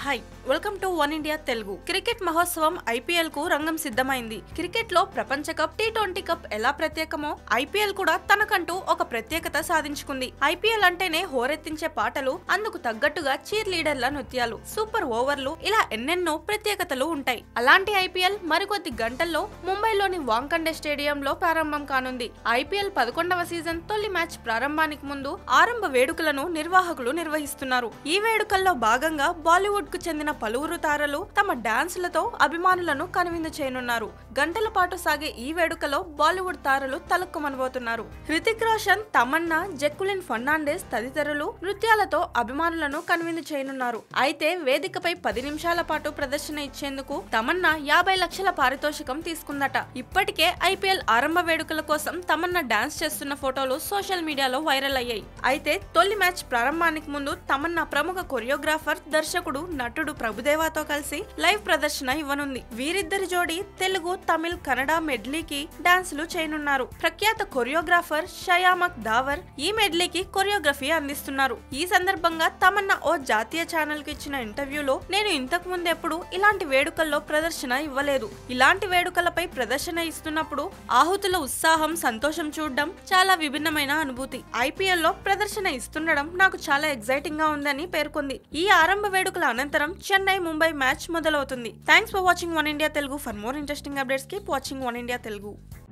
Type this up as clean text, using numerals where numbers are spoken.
Hi welcome to one India Telugu. Cricket మహోత్సవం IPL కు రంగం సిద్ధమైంది. క్రికెట్ లో ప్రపంచ కప్, టీ20 కప్ ఎలా ప్రత్యేకమో ఐపీఎల్ కూడా తనకంటూ ఒక ప్రత్యేకత సాధించుకుంది. ఐపీఎల్ అంటేనే హోరెత్తించే పాటలు, అందుకు తగ్గట్టుగా చీర్ లీడర్ల నృత్యాలు, సూపర్ ఓవర్లు, ఇలా ఎన్నెన్నో ప్రత్యేకతలు ఉంటాయి. అలాంటి ఐపీఎల్ మరికొద్ది గంటల్లో ముంబైలోని వాంఖండే స్టేడియంలో ప్రారంభం కానుంది. ఐపీఎల్ 11వ సీజన్ తొలి మ్యాచ్ ప్రారంభానికి ముందు ఆరంభ వేడుకలను నిర్వాహకులు నిర్వహిస్తున్నారు. ఈ వేడుకల్లో భాగంగా బాలీవుడ్ కు చెందిన పలువురు తారలు తమ డాన్సులతో అభిమానులను కనువిందు చేయనున్నారు. గంటల పాటు సాగే ఈ వేడుకలో బాలీవుడ్ తారలు తలక్కుమనబోతున్నారు. హృతిక్ రోషన్, తమన్నా, జెక్కులిన్ ఫర్నాండెస్ తదితరులు నృత్యాలతో అభిమానులను కనువిందు చేయనున్నారు. అయితే వేదికపై 10 నిమిషాల పాటు ప్రదర్శన ఇచ్చేందుకు తమన్నా 50 లక్షల పారితోషికం తీసుకుందట. ఇప్పటికే ఐపీఎల్ ఆరంభ వేడుకల కోసం తమన్నా డాన్స్ చేస్తున్న ఫోటోలు సోషల్ మీడియాలో వైరల్ అయ్యాయి. అయితే తొలి మ్యాచ్ ప్రారంభానికి ముందు తమన్నా ప్రముఖ కొరియోగ్రాఫర్, దర్శకుడు, నటుడు ప్రభుదేవాతో కలిసి లైవ్ ప్రదర్శన ఇవ్వనుంది. వీరిద్దరి జోడీ తెలుగు, తమిళ్, కన్నడ మెడ్లీకి డాన్సులు చేయనున్నారు. ప్రఖ్యాత కొరియోగ్రాఫర్ షయామక్ దావర్ ఈ మెడ్లీకి కొరియోగ్రఫీ అందిస్తున్నారు. ఈ సందర్భంగా తమన్నా ఓ జాతీయ ఛానల్ కు ఇచ్చిన ఇంటర్వ్యూలో, నేను ఇంతకు ముందు ఎప్పుడు ఇలాంటి వేడుకల్లో ప్రదర్శన ఇవ్వలేదు. ఇలాంటి వేడుకలపై ప్రదర్శన ఇస్తున్నప్పుడు ఆహుతుల ఉత్సాహం, సంతోషం చూడడం చాలా విభిన్నమైన అనుభూతి. ఐపీఎల్ లో ప్రదర్శన ఇస్తుండడం నాకు చాలా ఎగ్జైటింగ్ గా ఉందని పేర్కొంది. ఈ ఆరంభ వేడుకల అనంతరం చెన్నై ముంబై మ్యాచ్ మొదలవుతుంది. Thanks for watching one India Telugu. For more interesting updates keep watching one India Telugu.